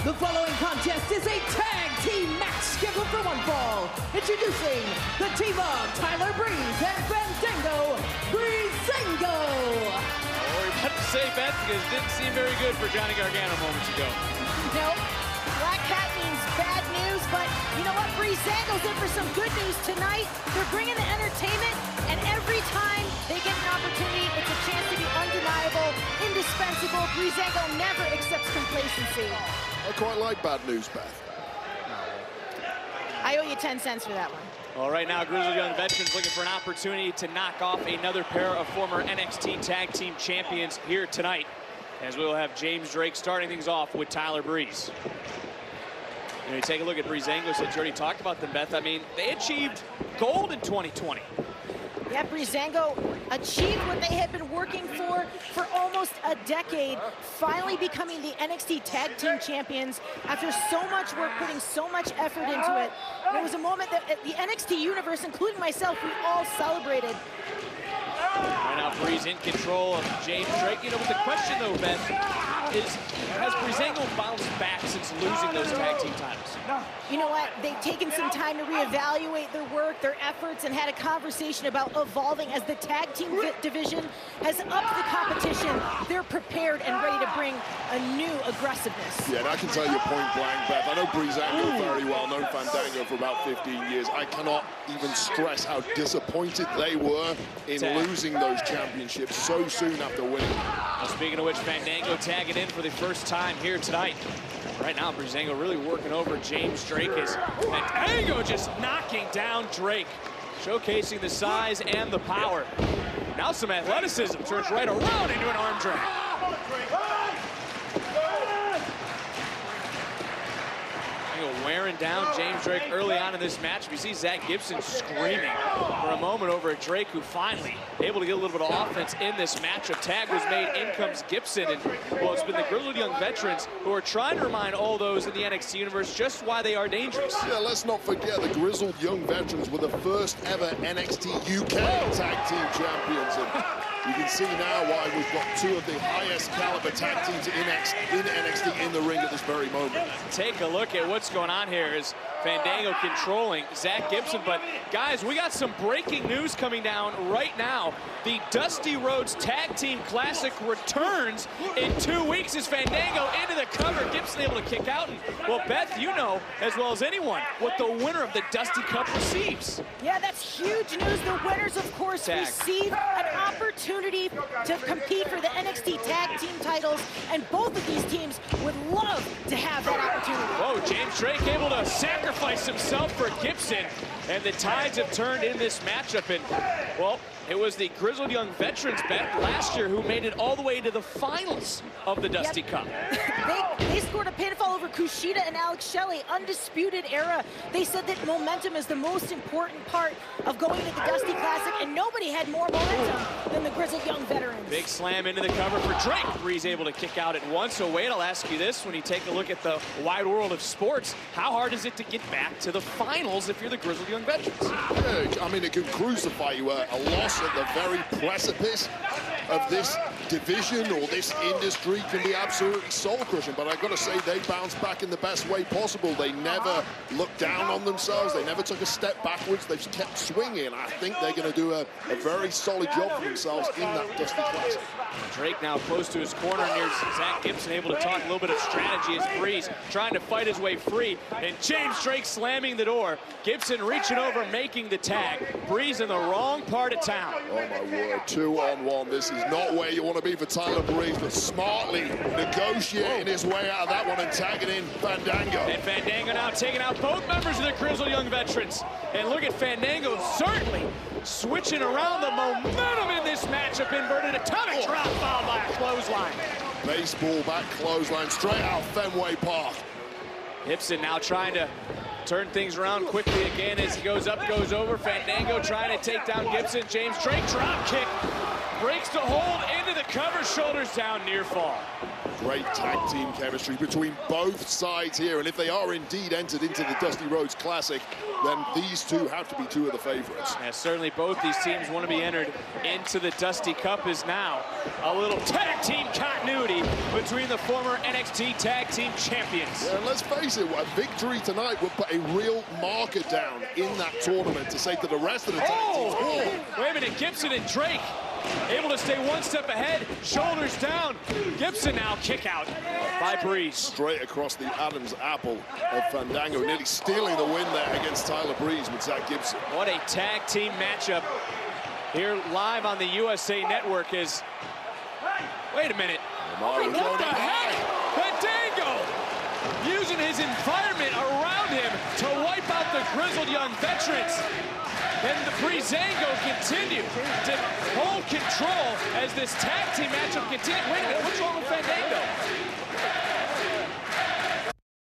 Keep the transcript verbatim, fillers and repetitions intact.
The following contest is a tag team match scheduled for one fall. Introducing the team of Tyler Breeze and Fandango Breezango. Oh, we're about to say Beth because it didn't seem very good for Johnny Gargano moments ago. No, Black Cat means bad news, but you know what? Breezango's in for some good news tonight. They're bringing the entertainment, and every time they get an opportunity, it's a chance to be undeniable, indispensable. Breezango never accepts complacency. I quite like bad news, Beth. I owe you ten cents for that one. Well, right now, Grizzled Young Veterans looking for an opportunity to knock off another pair of former N X T Tag Team Champions here tonight, as we'll have James Drake starting things off with Tyler Breeze. And you take a look at Breezango, since you already talked about them, Beth. I mean, they achieved gold in twenty twenty. Yeah, Breezango achieved what they had been working for for almost a decade, finally becoming the N X T Tag Team Champions after so much work, putting so much effort into it. And it was a moment that the N X T universe, including myself, we all celebrated. Right now, Breeze in control of James Drake. You know, but the question, though, Beth, is has Breezango bounced back since losing those tag team titles? You know what? They've taken some time to reevaluate their work, their efforts, and had a conversation about evolving as the tag team division has upped the competition. They're prepared and ready to bring a new aggressiveness. Yeah, and I can tell you point blank, Beth. I know Breezango very well, known Fandango for about fifteen years. I cannot even stress how disappointed they were in Tag. losing those championships so soon after winning. Well, speaking of which, Fandango tagging in for the first time here tonight. Right now, Breezango really working over James Drake as Fandango just knocking down Drake, showcasing the size and the power. Now some athleticism turns right around into an arm drag. Wearing down James Drake early on in this match. We see Zach Gibson screaming for a moment over at Drake, who finally able to get a little bit of offense in this matchup. Tag was made, in comes Gibson, and well, it's been the Grizzled Young Veterans who are trying to remind all those in the N X T universe just why they are dangerous. Yeah, let's not forget the Grizzled Young Veterans were the first ever N X T U K Tag Team Champions. And you can see now why we've got two of the highest caliber tag teams in N X T in the ring at this very moment. Take a look at what's going on here as Fandango controlling Zach Gibson. But guys, we got some breaking news coming down right now. The Dusty Rhodes Tag Team Classic returns in two weeks as Fandango into the cover. Gibson able to kick out. And, well, Beth, you know as well as anyone what the winner of the Dusty Cup receives. Yeah, that's huge news. The winners, of course, Tag. receive an opportunity to compete for the N X T Tag Team titles, and both of these teams would love to have that opportunity. Whoa, James Drake able to sacrifice himself for Gibson, and the tides have turned in this matchup. And, well, it was the Grizzled Young Veterans, Beth, last year who made it all the way to the finals of the Dusty Yep. Cup. they, they scored a pinfall over Kushida and Alex Shelley, undisputed era. They said that momentum is the most important part of going to the Dusty Classic, and nobody had more momentum than the Grizzled Young Veterans. Big slam into the cover for Drake. Breeze able to kick out at once. So Wade, I'll ask you this, when you take a look at the wide world of sports, how hard is it to get back to the finals if you're the Grizzled Young Veterans? Yeah, I mean, it can crucify you. A, a loss at the very precipice of this division or this industry can be absolutely soul-crushing, but I've got to say they bounced back in the best way possible. They never looked down on themselves. They never took a step backwards. They've kept swinging. I think they're going to do a, a very solid job for themselves in that Dusty Classic. Drake now close to his corner near Zach Gibson, able to talk a little bit of strategy as Breeze trying to fight his way free, and James Drake slamming the door. Gibson reaching over, making the tag. Breeze in the wrong part of town. Oh my word, two on one. This is not where you want to be for Tyler Breeze, but smartly negotiating his way out of that one and tagging in Fandango. And Fandango now taking out both members of the Grizzled Young Veterans. And look at Fandango certainly switching around the momentum in this matchup. Inverted atomic Oh. drop followed by a clothesline. Baseball back clothesline straight out Fenway Park. Gibson now trying to turn things around quickly again as he goes up, goes over. Fandango trying to take down Gibson. James Drake drop kick. Breaks the hold into the cover, shoulders down, near fall. Great tag team chemistry between both sides here, and if they are indeed entered into the Dusty Rhodes Classic, then these two have to be two of the favorites. Yeah, certainly both these teams want to be entered into the Dusty Cup. Is now a little tag team continuity between the former N X T Tag Team Champions. Yeah, and let's face it, a victory tonight would put a real marker down in that tournament to say to the rest of the tag Oh! teams, oh, Wait a minute, Gibson and Drake able to stay one step ahead, shoulders down. Gibson now kick out by Breeze. straight across the Adam's apple of Fandango, nearly stealing the win there against Tyler Breeze with Zach Gibson. What a tag team matchup here live on the U S A Network is, wait a minute, Omari what going the up heck? Fandango using his environment around him to wipe out the grizzled young veterans. And the Breezango continue to hold control as this tag team matchup continues. Wait a minute, what's wrong with Fandango?